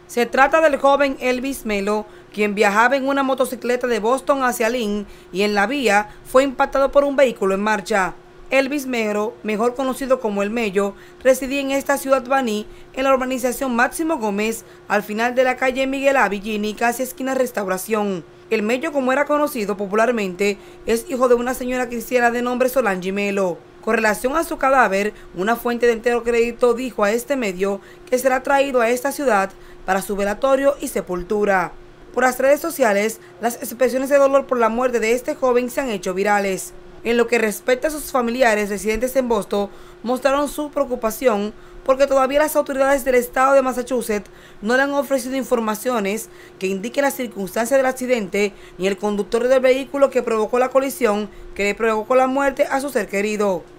Se trata del joven Elvis Melo, quien viajaba en una motocicleta de Boston hacia Lynn y en la vía fue impactado por un vehículo en marcha. Elvis Melo, mejor conocido como El Mello, residía en esta ciudad baní, en la urbanización Máximo Gómez, al final de la calle Miguel Avillini, casi esquina Restauración. El Mello, como era conocido popularmente, es hijo de una señora cristiana de nombre Solange Melo. Con relación a su cadáver, una fuente de Entero Crédito dijo a este medio que será traído a esta ciudad para su velatorio y sepultura. Por las redes sociales, las expresiones de dolor por la muerte de este joven se han hecho virales. En lo que respecta a sus familiares residentes en Boston, mostraron su preocupación porque todavía las autoridades del estado de Massachusetts no le han ofrecido informaciones que indiquen las circunstancias del accidente ni el conductor del vehículo que provocó la colisión que le provocó la muerte a su ser querido.